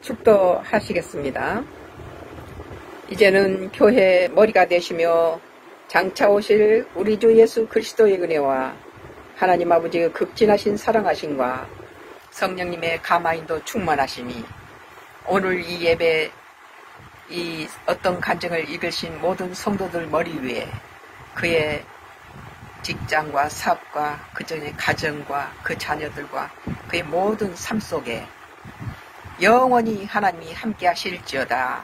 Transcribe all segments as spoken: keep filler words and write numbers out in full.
축도하시겠습니다. 이제는 교회 머리가 되시며 장차 오실 우리 주 예수 그리스도의 은혜와 하나님 아버지의 극진하신 사랑하심과 성령님의 가마인도 충만하심이 오늘 이 예배 이 어떤 간증을 읽으신 모든 성도들 머리 위에 그의 직장과 사업과 그 전에 가정과 그 자녀들과 그의 모든 삶 속에 영원히 하나님이 함께 하실지어다.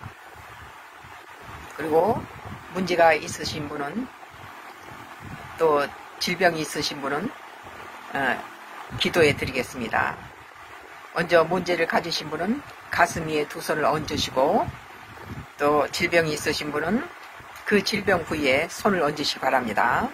그리고 문제가 있으신 분은 또 질병이 있으신 분은 어, 기도해 드리겠습니다. 먼저 문제를 가지신 분은 가슴 위에 두 손을 얹으시고 또 질병이 있으신 분은 그 질병 부위에 손을 얹으시기 바랍니다.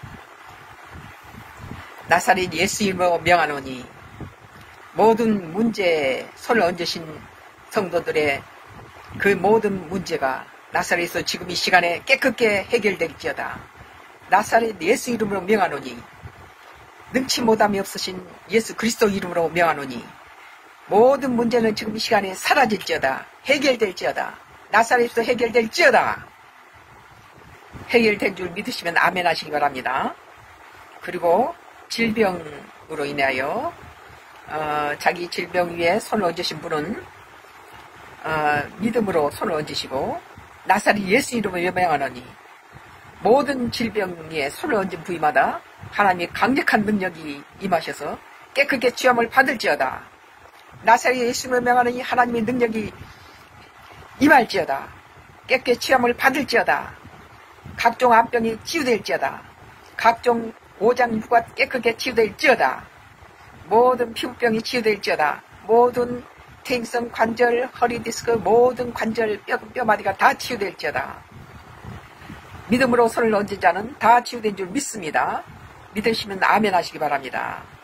나사렛 예수 이름으로 명하노니 모든 문제에 손을 얹으신 성도들의 그 모든 문제가 나사렛에서 지금 이 시간에 깨끗게 해결될지어다. 나사렛 예수 이름으로 명하노니 능치 못함이 없으신 예수 그리스도 이름으로 명하노니 모든 문제는 지금 이 시간에 사라질지어다. 해결될지어다. 나사렛에서 해결될지어다. 해결된 줄 믿으시면 아멘 하시기 바랍니다. 그리고 질병으로 인하여 어, 자기 질병 위에 손을 얹으신 분은 어, 믿음으로 손을 얹으시고 나사렛 예수 이름으로 명하노니 모든 질병 위에 손을 얹은 부위마다 하나님의 강력한 능력이 임하셔서 깨끗게 취함을 받을지어다. 나사렛 예수 이름으로 명하노니 하나님의 능력이 임할지어다. 깨끗게 취함을 받을지어다. 각종 암병이 치유될지어다. 각종 오장육과 깨끗게 치유될지어다. 모든 피부병이 치유될지어다. 모든 퇴행성 관절, 허리 디스크, 모든 관절, 뼈, 뼈마디가 다 치유될지어다. 믿음으로 손을 얹은 자는 다 치유된 줄 믿습니다. 믿으시면 아멘 하시기 바랍니다.